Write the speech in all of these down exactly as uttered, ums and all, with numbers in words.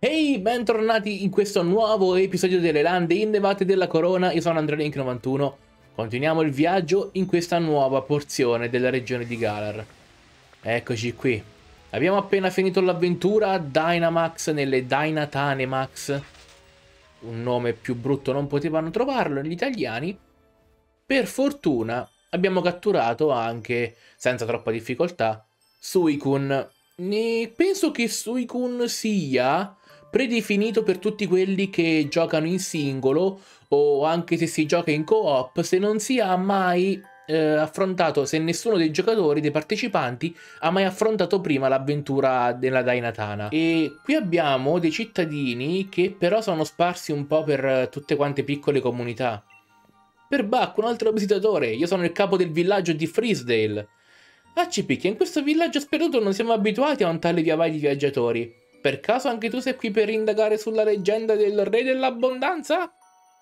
Ehi, bentornati in questo nuovo episodio delle lande innevate della Corona. Io sono AndreaLink novantuno. Continuiamo il viaggio in questa nuova porzione della regione di Galar. Eccoci qui. Abbiamo appena finito l'avventura a Dynamax nelle Dynatanemax. Un nome più brutto non potevano trovarlo gli italiani. Per fortuna abbiamo catturato anche, senza troppa difficoltà, Suicune. Ne penso che Suicune sia predefinito per tutti quelli che giocano in singolo o anche se si gioca in co-op, se non si ha mai eh, affrontato, se nessuno dei giocatori, dei partecipanti, ha mai affrontato prima l'avventura della Dynatana. E qui abbiamo dei cittadini che però sono sparsi un po' per tutte quante piccole comunità. Per Buck, un altro visitatore, io sono il capo del villaggio di Freesdale. Ah, ci picchia, in questo villaggio sperduto non siamo abituati a un tale via vai di viaggiatori. Per caso anche tu sei qui per indagare sulla leggenda del re dell'abbondanza?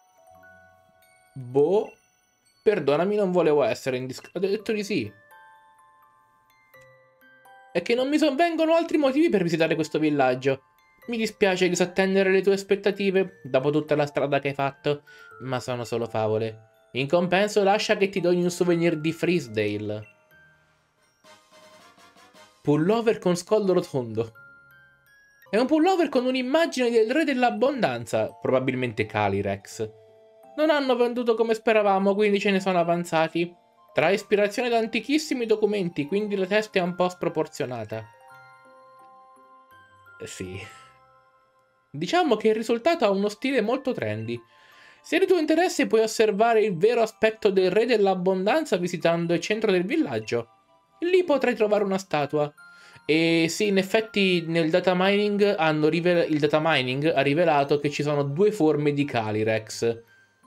Boh. Perdonami, non volevo essere indiscreto. Ho detto di sì. È che non mi sovvengono altri motivi per visitare questo villaggio. Mi dispiace disattendere le tue aspettative, dopo tutta la strada che hai fatto, ma sono solo favole. In compenso lascia che ti doni un souvenir di Freesdale. Pullover con scollo rotondo. È un pullover con un'immagine del re dell'abbondanza, probabilmente Calyrex. Non hanno venduto come speravamo, quindi ce ne sono avanzati. Trae ispirazione da antichissimi documenti, quindi la testa è un po' sproporzionata. Eh, sì. Diciamo che il risultato ha uno stile molto trendy. Se è di tuo interesse puoi osservare il vero aspetto del re dell'abbondanza visitando il centro del villaggio. Lì potrai trovare una statua. E sì, in effetti nel data mining hanno il data mining ha rivelato che ci sono due forme di Calyrex.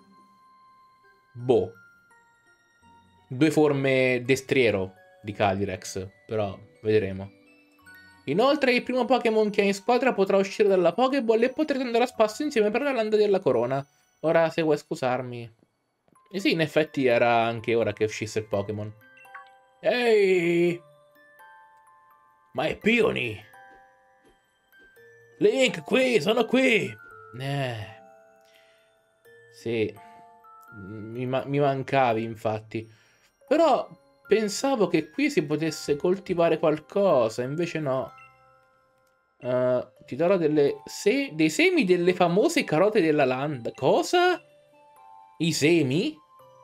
Boh. Due forme destriero di Calyrex, però vedremo. Inoltre il primo Pokémon che hai in squadra potrà uscire dalla Pokéball e potrete andare a spasso insieme per la landa della Corona. Ora se vuoi scusarmi. E sì, in effetti era anche ora che uscisse il Pokémon. Ehi! Ma è Peony! Link, qui, sono qui! Eh. Sì. Mi, ma mi mancavi, infatti. Però pensavo che qui si potesse coltivare qualcosa, invece no. Uh, ti darò delle se dei semi delle famose carote della landa. Cosa? I semi?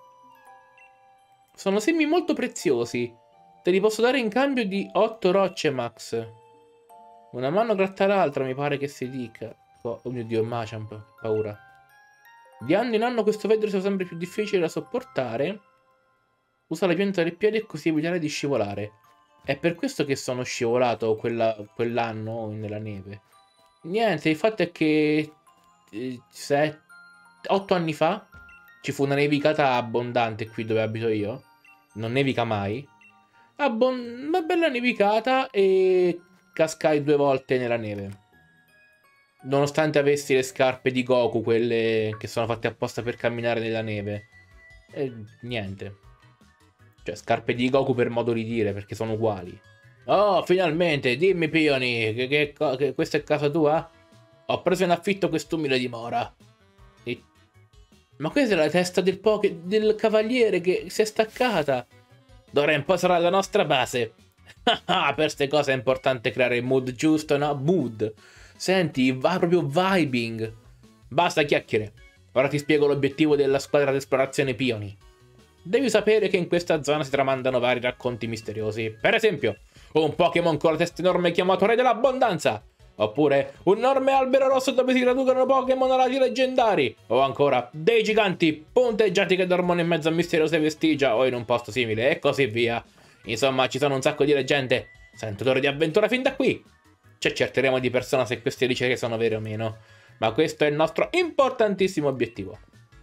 Sono semi molto preziosi. Te li posso dare in cambio di otto rocce, Max. Una mano gratta l'altra, mi pare che si dica. Oh, oh mio Dio, Machamp, paura. Di anno in anno questo vedro sia sempre più difficile da sopportare. Usa la pianta del piede e così evitare di scivolare. È per questo che sono scivolato quell'anno quell nella neve. Niente, il fatto è che eh, otto anni fa ci fu una nevicata abbondante qui dove abito io. Non nevica mai. Abbon una bella nevicata e cascai due volte nella neve. Nonostante avessi le scarpe di Goku, quelle che sono fatte apposta per camminare nella neve. E niente. Cioè, scarpe di Goku per modo di dire, perché sono uguali. Oh, finalmente, dimmi Peony, che, che, che questa è casa tua? Ho preso in affitto quest'umile dimora. E... Ma questa è la testa del, poke, del cavaliere che si è staccata. D'ora in poi sarà la nostra base. Per queste cose è importante creare il mood giusto, no? Mood. Senti, va proprio vibing. Basta chiacchiere. Ora ti spiego l'obiettivo della squadra d'esplorazione Peony. Devi sapere che in questa zona si tramandano vari racconti misteriosi. Per esempio, un Pokémon con la testa enorme chiamato Re dell'Abbondanza. Oppure un enorme albero rosso dove si traducono Pokémon alati leggendari. O ancora dei giganti punteggiati che dormono in mezzo a misteriose vestigia o in un posto simile e così via. Insomma, ci sono un sacco di leggende. Sento d'ora di avventura fin da qui. Ci accerteremo di persona se queste ricerche sono vere o meno. Ma questo è il nostro importantissimo obiettivo.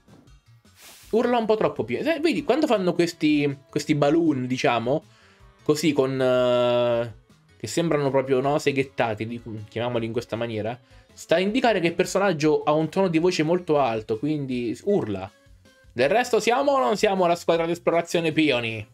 Urla un po' troppo pieno. Eh, vedi, quando fanno questi, questi balloon, diciamo, così con... Uh, che sembrano proprio, no, seghettati, chiamiamoli in questa maniera, sta a indicare che il personaggio ha un tono di voce molto alto, quindi urla. Del resto siamo o non siamo la squadra di esplorazione Peony?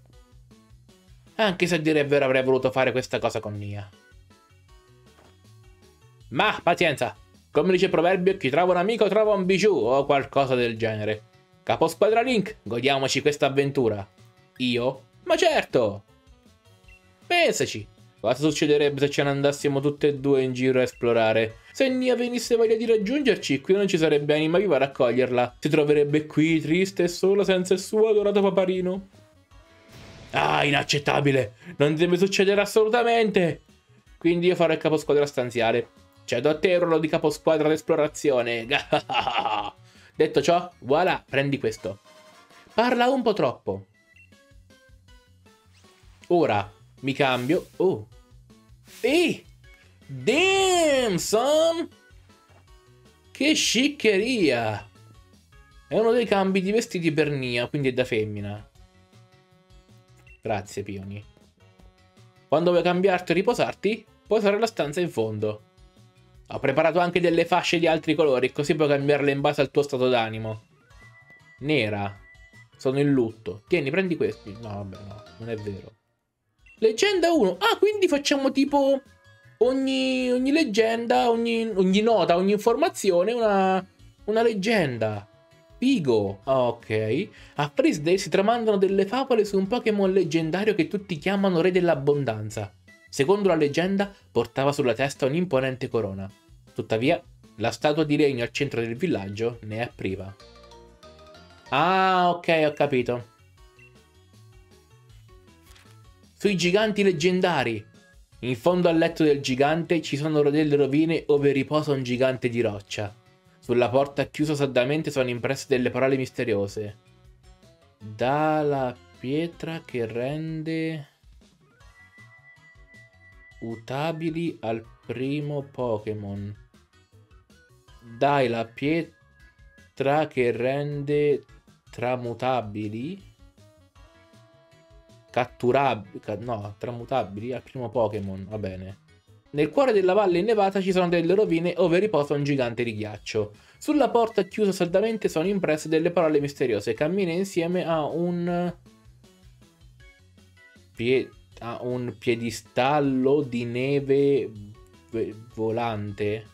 Anche se a dire il vero avrei voluto fare questa cosa con Nia. Ma, pazienza. Come dice il proverbio, chi trova un amico trova un bijou o qualcosa del genere. Caposquadra Link, godiamoci questa avventura. Io? Ma certo! Pensaci, cosa succederebbe se ce ne andassimo tutte e due in giro a esplorare? Se Nia venisse voglia di raggiungerci, qui non ci sarebbe anima viva a raccoglierla. Si troverebbe qui, triste e sola, senza il suo adorato paparino. Ah, inaccettabile! Non deve succedere assolutamente! Quindi io farò il caposquadra stanziale. Cedo a te il ruolo di caposquadra d'esplorazione. Detto ciò, voilà, prendi questo. Parla un po' troppo. Ora mi cambio. Oh. Ehi! Damn, son! Che sciccheria! È uno dei cambi di vestiti per Nia, quindi è da femmina. Grazie, Pioni. Quando vuoi cambiarti o riposarti, puoi usare la stanza in fondo. Ho preparato anche delle fasce di altri colori, così puoi cambiarle in base al tuo stato d'animo. Nera. Sono in lutto. Tieni, prendi questi. No, vabbè, no, non è vero. Leggenda uno. Ah, quindi facciamo tipo ogni, ogni leggenda, ogni, ogni nota, ogni informazione, una, una leggenda. Figo. Ok. A Freesdale si tramandano delle favole su un Pokémon leggendario che tutti chiamano Re dell'Abbondanza. Secondo la leggenda, portava sulla testa un'imponente corona. Tuttavia, la statua di legno al centro del villaggio ne è priva. Ah, ok, ho capito. Sui giganti leggendari. In fondo al letto del gigante ci sono delle rovine ove riposa un gigante di roccia. Sulla porta chiusa saldamente sono impresse delle parole misteriose. Dalla pietra che rende utabili al primo Pokémon. Dai la pietra che rende tramutabili. Catturabili. No, tramutabili al primo Pokémon. Va bene. Nel cuore della valle innevata ci sono delle rovine ove riposa un gigante di ghiaccio. Sulla porta chiusa saldamente sono impresse delle parole misteriose. Cammina insieme a un Pie... a un piedistallo di neve volante.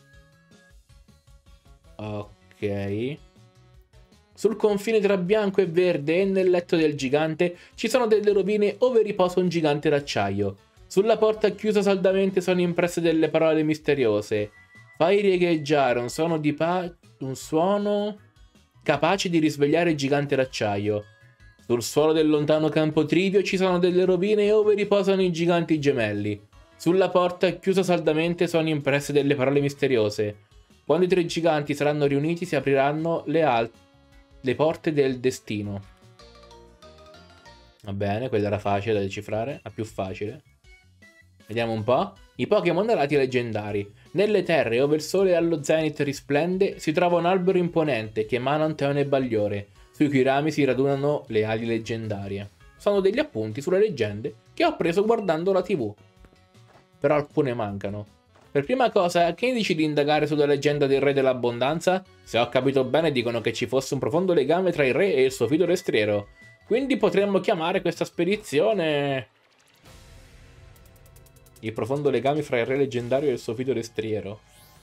Ok. Sul confine tra bianco e verde e nel letto del gigante ci sono delle rovine ove riposa un gigante d'acciaio. Sulla porta chiusa saldamente sono impresse delle parole misteriose. Fai riecheggiare un suono di pa... un suono capace di risvegliare il gigante d'acciaio. Sul suolo del lontano campo trivio ci sono delle rovine ove riposano i giganti gemelli. Sulla porta chiusa saldamente sono impresse delle parole misteriose. Quando i tre giganti saranno riuniti si apriranno le, al... le porte del destino. Va bene, quella era facile da decifrare, la più facile. Vediamo un po'. I Pokémon alati leggendari. Nelle terre ove il sole allo zenith risplende si trova un albero imponente che emana un teone bagliore, sui cui rami si radunano le ali leggendarie. Sono degli appunti sulle leggende che ho preso guardando la tivù. Però alcune mancano. Per prima cosa, che dici di indagare sulla leggenda del Re dell'Abbondanza? Se ho capito bene dicono che ci fosse un profondo legame tra il re e il suo figlio destriero. Quindi potremmo chiamare questa spedizione... il profondo legame fra il re leggendario e il suo figlio destriero.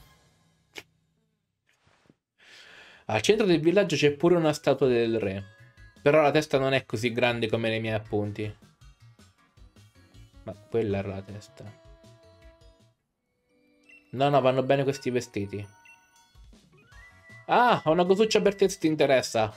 Al centro del villaggio c'è pure una statua del re. Però la testa non è così grande come nei miei appunti. Ma quella era la testa. No, no, vanno bene questi vestiti. Ah, ho una cosuccia per te se ti interessa.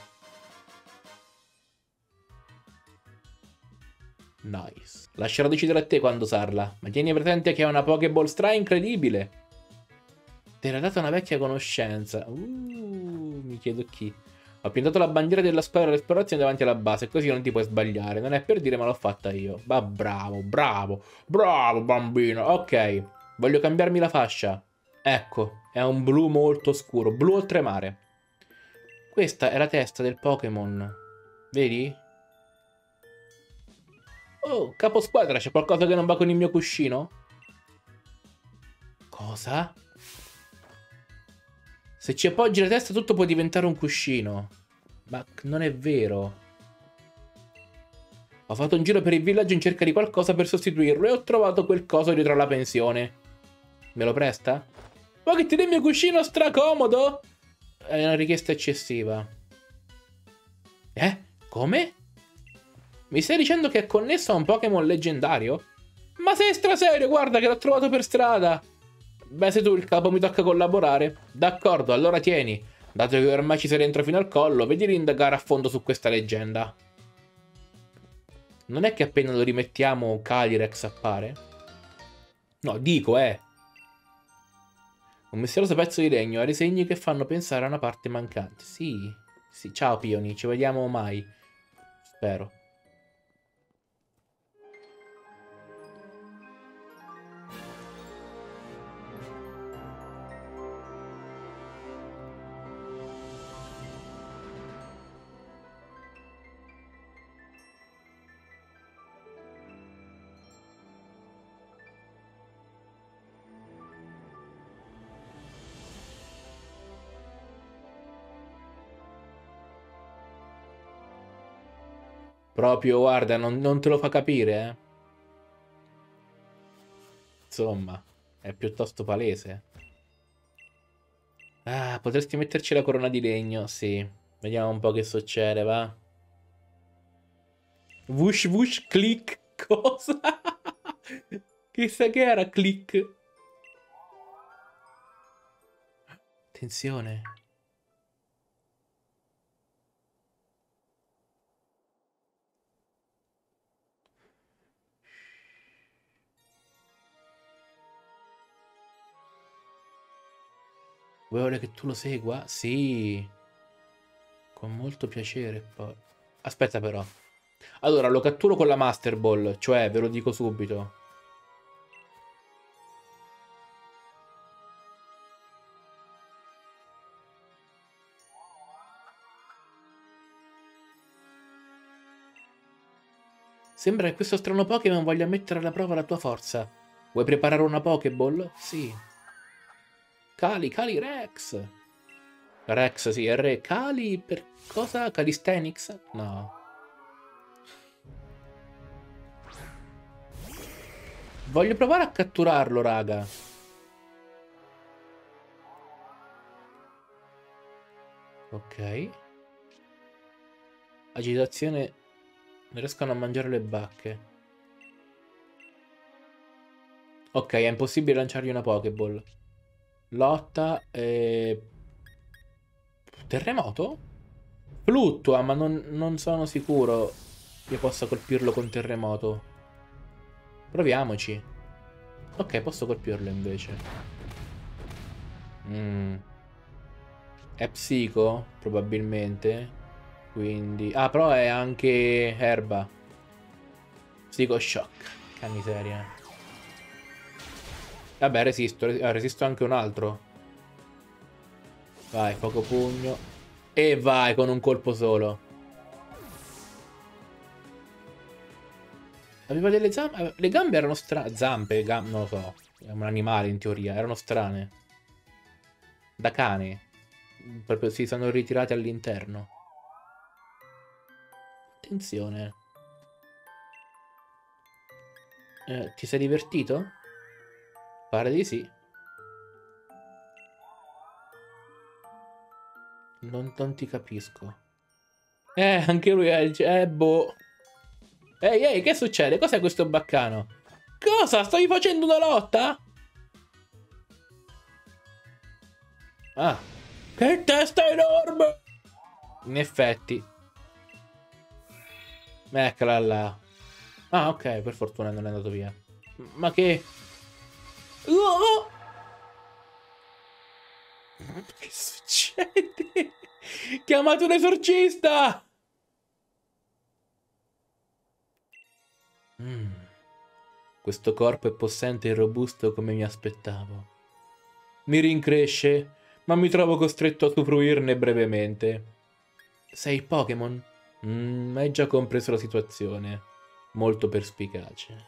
Nice. Lascerò decidere a te quando usarla, ma tieni presente che è una Pokéball stra incredibile. Ti era data una vecchia conoscenza. Uh, mi chiedo chi. Ho piantato la bandiera della squadra dell'esplorazione davanti alla base, così non ti puoi sbagliare. Non è per dire, ma l'ho fatta io. Ma bravo, bravo, bravo bambino. Ok, voglio cambiarmi la fascia. Ecco, è un blu molto scuro, blu oltremare. Questa è la testa del Pokémon. Vedi? Oh, capo squadra, c'è qualcosa che non va con il mio cuscino? Cosa? Se ci appoggi la testa tutto può diventare un cuscino. Ma non è vero. Ho fatto un giro per il villaggio in cerca di qualcosa per sostituirlo e ho trovato quel coso dietro la pensione. Me lo presta? Vuoi che ti dai il mio cuscino stracomodo? È una richiesta eccessiva. Eh? Come? Mi stai dicendo che è connesso a un Pokémon leggendario? Ma sei straserio, guarda che l'ho trovato per strada. Beh, sei tu il capo, mi tocca collaborare. D'accordo, allora tieni. Dato che ormai ci sei dentro fino al collo, vedi di indagare a fondo su questa leggenda. Non è che appena lo rimettiamo Calyrex appare? No, dico, eh. Un misterioso pezzo di legno ha dei segni che fanno pensare a una parte mancante. Sì, sì. Ciao, Pioni, ci vediamo mai. Spero. Proprio, guarda, non, non te lo fa capire, eh. Insomma, è piuttosto palese. Ah, potresti metterci la corona di legno, sì. Vediamo un po' che succede, va. Wush wush click. Cosa? Chissà che era click. Attenzione. Vuole che tu lo segua? Sì. Con molto piacere, poi. Aspetta però. Allora, lo catturo con la Master Ball, cioè, ve lo dico subito. Sembra che questo strano Pokémon voglia mettere alla prova la tua forza. Vuoi preparare una Pokéball? Sì. Cali, Cali Rex. Rex, sì, R. Cali per cosa? Calisthenics? No. Voglio provare a catturarlo, raga. Ok. Agitazione. Non riescono a mangiare le bacche. Ok, è impossibile lanciargli una Pokéball. Lotta e... Terremoto? Fluttua, ma non, non sono sicuro che possa colpirlo con terremoto. Proviamoci. Ok, posso colpirlo invece. Mm. È psico, probabilmente. Quindi... Ah, però è anche erba. Psico shock. Che miseria. Vabbè, resisto. Resisto anche un altro. Vai, fuoco pugno. E vai, con un colpo solo. Aveva delle zampe. Le gambe erano strane. Zampe, gam... non lo so. È un animale in teoria. Erano strane. Da cane. Proprio si sono ritirati all'interno. Attenzione. Eh, ti sei divertito? Pare di sì. Non, non ti capisco. Eh, anche lui è... Eh, boh. Ehi, ehi, che succede? Cos'è questo baccano? Cosa? Stavi facendo una lotta? Ah. Che testa enorme! In effetti. Eccola là. Ah, ok, per fortuna non è andato via. Ma che... Oh! Che succede? Chiamate un esorcista! Mm. Questo corpo è possente e robusto come mi aspettavo. Mi rincresce, ma mi trovo costretto a usufruirne brevemente. Sei Pokémon? Mm, hai già compreso la situazione. Molto perspicace.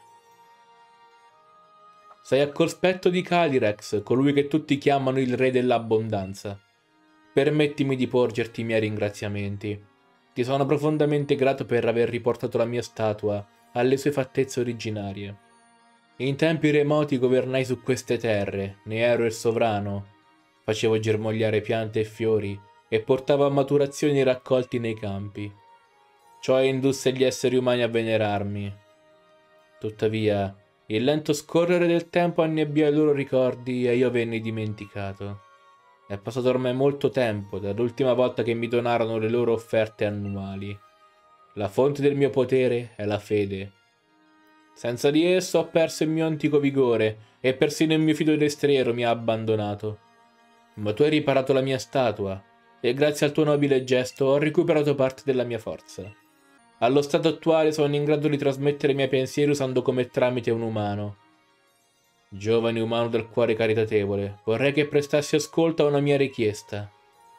Sei a cospetto di Calyrex, colui che tutti chiamano il re dell'abbondanza. Permettimi di porgerti i miei ringraziamenti. Ti sono profondamente grato per aver riportato la mia statua alle sue fattezze originarie. In tempi remoti governai su queste terre, ne ero il sovrano. Facevo germogliare piante e fiori e portavo a maturazione i raccolti nei campi. Ciò indusse gli esseri umani a venerarmi. Tuttavia, il lento scorrere del tempo annebbiò i loro ricordi e io venni dimenticato. È passato ormai molto tempo dall'ultima volta che mi donarono le loro offerte annuali. La fonte del mio potere è la fede. Senza di esso ho perso il mio antico vigore e persino il mio fido destriero mi ha abbandonato. Ma tu hai riparato la mia statua e grazie al tuo nobile gesto ho recuperato parte della mia forza. Allo stato attuale sono in grado di trasmettere i miei pensieri usando come tramite un umano. Giovane umano dal cuore caritatevole, vorrei che prestassi ascolto a una mia richiesta.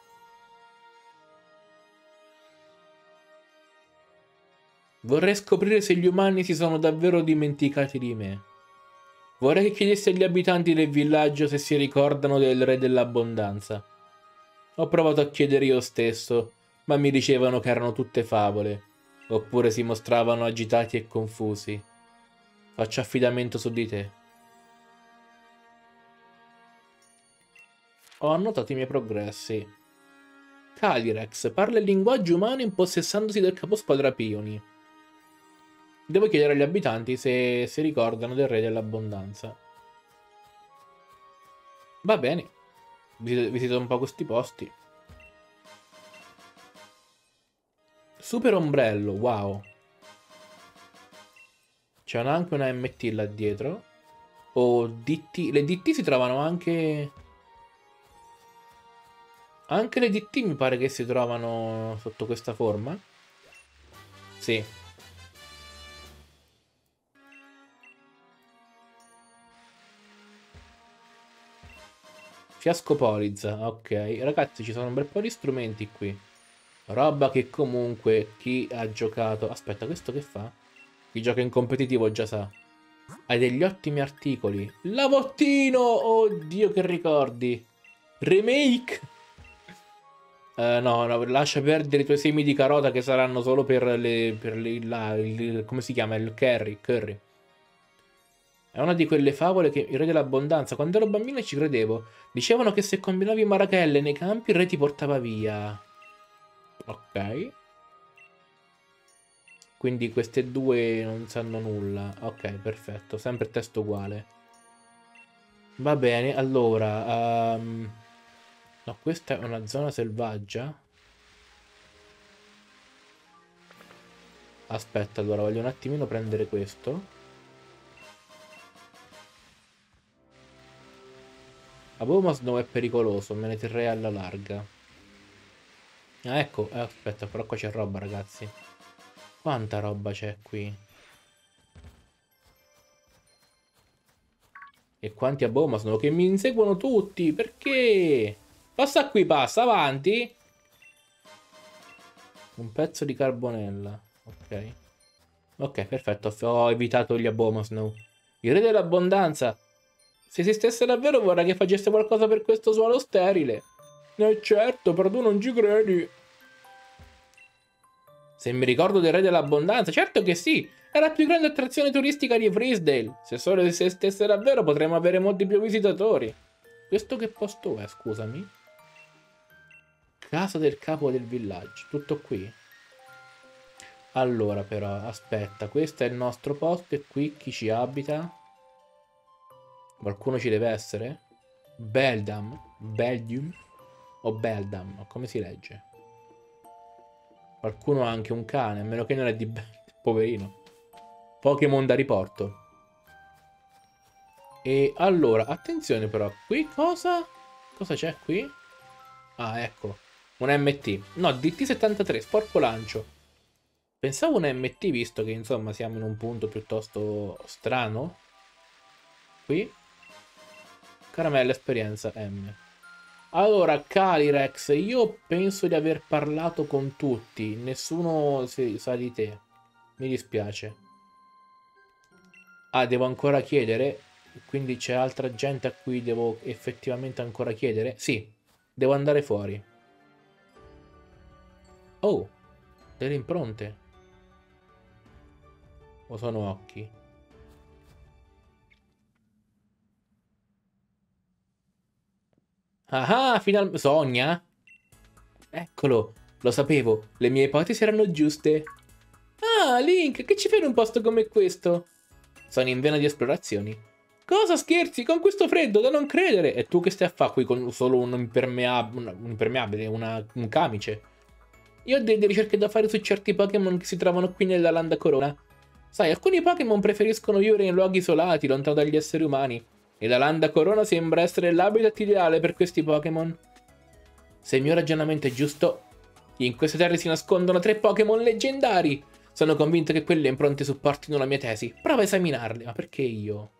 Vorrei scoprire se gli umani si sono davvero dimenticati di me. Vorrei che chiedessi agli abitanti del villaggio se si ricordano del re dell'abbondanza. Ho provato a chiedere io stesso, ma mi dicevano che erano tutte favole, oppure si mostravano agitati e confusi. Faccio affidamento su di te. Ho annotato i miei progressi. Calyrex parla il linguaggio umano impossessandosi del caposquadra Pioni. Devo chiedere agli abitanti se si ricordano del re dell'abbondanza. Va bene. Visito, visito un po' questi posti. Super ombrello, wow. C'è anche una M T là dietro. O D T. Le D T si trovano anche... Anche le D T mi pare che si trovano sotto questa forma. Sì. Fiasco Polizza, ok. Ragazzi, ci sono un bel po' di strumenti qui. Roba che comunque chi ha giocato... Aspetta, questo che fa? Chi gioca in competitivo già sa. Hai degli ottimi articoli. Lavottino! Oddio, che ricordi. Remake! Uh, no, no, lascia perdere i tuoi semi di carota che saranno solo per le... Per le la, il, come si chiama? Il curry, curry. È una di quelle favole che il re dell'abbondanza, quando ero bambino ci credevo. Dicevano che se combinavi marachelle nei campi il re ti portava via. Ok. Quindi queste due non sanno nulla. Ok, perfetto. Sempre testo uguale. Va bene, allora... Um... No, questa è una zona selvaggia. Aspetta, allora voglio un attimino prendere questo. Abomas no è pericoloso, me ne terrei alla larga. Ah, ecco, eh, aspetta, però qua c'è roba, ragazzi. Quanta roba c'è qui? E quanti Abomas no che mi inseguono tutti, perché? Passa qui, passa, avanti. Un pezzo di carbonella, ok. Ok, perfetto, ho evitato gli Abomas no. Il re dell'abbondanza. Se esistesse davvero vorrei che facesse qualcosa per questo suolo sterile. Eh certo, però tu non ci credi. Se mi ricordo del re dell'abbondanza, certo che sì. È la più grande attrazione turistica di Freesdale. Se solo esistesse davvero potremmo avere molti più visitatori. Questo che posto è, scusami? Casa del capo del villaggio, tutto qui? Allora però, aspetta, questo è il nostro posto e qui chi ci abita? Qualcuno ci deve essere? Beldam? Belgium? O Beldam? Come si legge? Qualcuno ha anche un cane, a meno che non è di Beldam. Poverino. Pokémon da riporto. E allora, attenzione però, qui cosa? Cosa c'è qui? Ah, ecco. Un M T. No, D T settantatré, sporco lancio. Pensavo un M T visto che insomma siamo in un punto piuttosto strano. Qui. Caramella esperienza M. Allora, Calyrex, io penso di aver parlato con tutti. Nessuno si sa di te. Mi dispiace. Ah, devo ancora chiedere? Quindi c'è altra gente a cui devo effettivamente ancora chiedere? Sì, devo andare fuori. Oh, delle impronte. O sono occhi? Ah, finalmente... Sogna? Eccolo, lo sapevo, le mie ipotesi erano giuste. Ah, Link, che ci fai in un posto come questo? Sono in vena di esplorazioni. Cosa scherzi? Con questo freddo, da non credere! E tu che stai a fare qui con solo un, impermeab un, un impermeabile, una, un camice? Io ho delle ricerche da fare su certi Pokémon che si trovano qui nella Landa Corona. Sai, alcuni Pokémon preferiscono vivere in luoghi isolati, lontano dagli esseri umani. E la Landa Corona sembra essere l'habitat ideale per questi Pokémon. Se il mio ragionamento è giusto, in queste terre si nascondono tre Pokémon leggendari. Sono convinto che quelle impronte supportino la mia tesi. Prova a esaminarle. Ma perché io?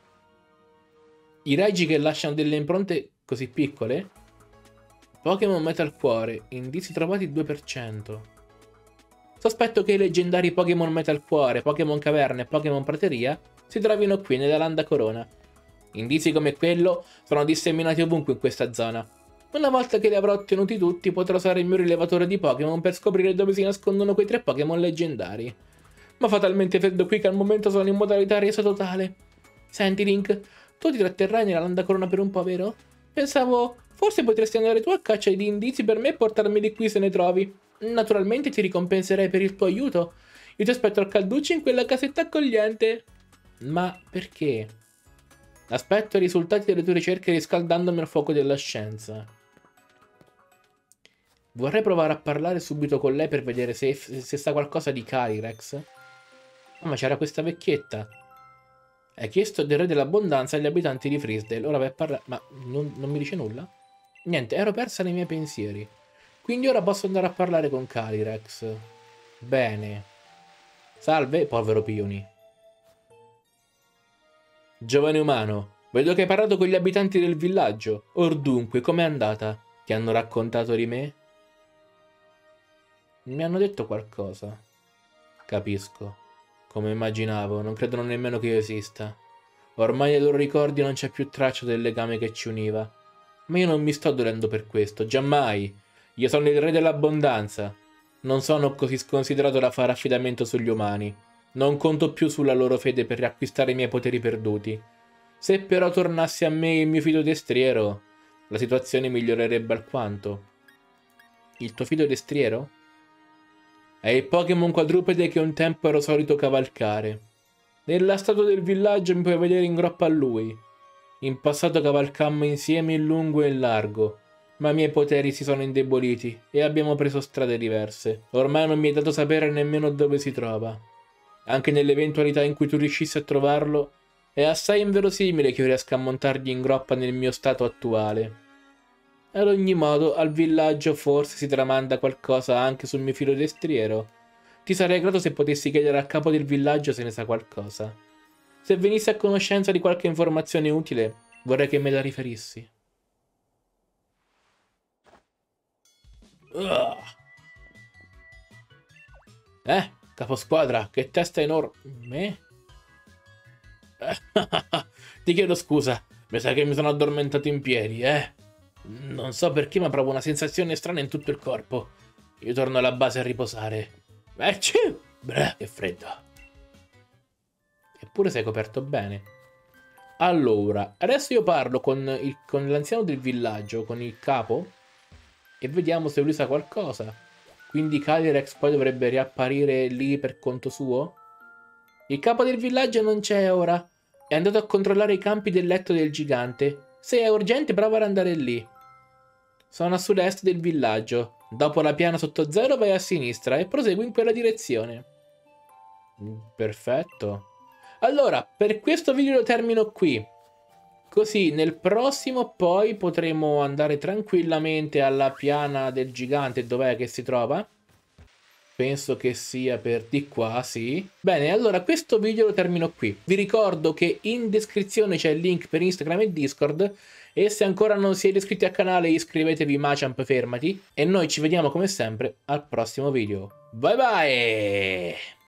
I regi che lasciano delle impronte così piccole? Pokémon Metal Cuore. Indizi trovati due per cento. Sospetto che i leggendari Pokémon Metal Cuore, Pokémon Caverna e Pokémon Prateria si trovino qui nella Landa Corona. Indizi come quello sono disseminati ovunque in questa zona. Una volta che li avrò ottenuti tutti, potrò usare il mio rilevatore di Pokémon per scoprire dove si nascondono quei tre Pokémon leggendari. Ma fa talmente freddo qui che al momento sono in modalità resa totale. Senti, Link, tu ti tratterrai nella Landa Corona per un po', vero? Pensavo, forse potresti andare tu a caccia di indizi per me e portarmi di qui se ne trovi. Naturalmente ti ricompenserei per il tuo aiuto. Io ti aspetto al calduccio in quella casetta accogliente. Ma perché? Aspetto i risultati delle tue ricerche riscaldandomi al fuoco della scienza. Vorrei provare a parlare subito con lei per vedere se, se sa qualcosa di Calyrex. Ah, ma c'era questa vecchietta. Hai chiesto del re dell'abbondanza agli abitanti di Freesdale. Ora vai a parlare... Ma non, non mi dice nulla? Niente, ero persa nei miei pensieri. Quindi ora posso andare a parlare con Calyrex. Bene. Salve, povero Pioni. Giovane umano, vedo che hai parlato con gli abitanti del villaggio. Or dunque, com'è andata? Ti hanno raccontato di me? Mi hanno detto qualcosa. Capisco. Come immaginavo, non credono nemmeno che io esista. Ormai nei loro ricordi non c'è più traccia del legame che ci univa. Ma io non mi sto dolendo per questo, giammai. Io sono il re dell'abbondanza. Non sono così sconsiderato da fare affidamento sugli umani. Non conto più sulla loro fede per riacquistare i miei poteri perduti. Se però tornasse a me il mio fido destriero, la situazione migliorerebbe alquanto. Il tuo fido destriero? È il Pokémon quadrupede che un tempo ero solito cavalcare. Nella statua del villaggio mi puoi vedere in groppa a lui. In passato cavalcammo insieme in lungo e in largo, ma i miei poteri si sono indeboliti e abbiamo preso strade diverse. Ormai non mi è dato sapere nemmeno dove si trova. Anche nell'eventualità in cui tu riuscissi a trovarlo, è assai inverosimile che io riesca a montargli in groppa nel mio stato attuale. Ad ogni modo, al villaggio forse si tramanda qualcosa anche sul mio filo destriero. Ti sarei grato se potessi chiedere al capo del villaggio se ne sa qualcosa. Se venissi a conoscenza di qualche informazione utile, vorrei che me la riferissi. Ugh. Eh, caposquadra, che testa enorme. Ti chiedo scusa, mi sa che mi sono addormentato in piedi, eh. Non so perché, ma provo una sensazione strana in tutto il corpo. Io torno alla base a riposare. Ecci! Beh, che freddo. Eppure sei coperto bene. Allora, adesso io parlo con, il, con l'anziano del villaggio, con il capo, e vediamo se lui sa qualcosa. Quindi Calyrex poi dovrebbe riapparire lì per conto suo? Il capo del villaggio non c'è ora. È andato a controllare i campi del letto del gigante. Se è urgente, prova ad andare lì. Sono a sud-est del villaggio. Dopo la piana sotto zero vai a sinistra e prosegui in quella direzione. Perfetto. Allora, per questo video lo termino qui. Così nel prossimo poi potremo andare tranquillamente alla piana del gigante. Dov'è che si trova? Penso che sia per di qua, sì. Bene, allora questo video lo termino qui. Vi ricordo che in descrizione c'è il link per Instagram e Discord. E se ancora non siete iscritti al canale iscrivetevi, Machamp fermati. E noi ci vediamo come sempre al prossimo video. Bye bye!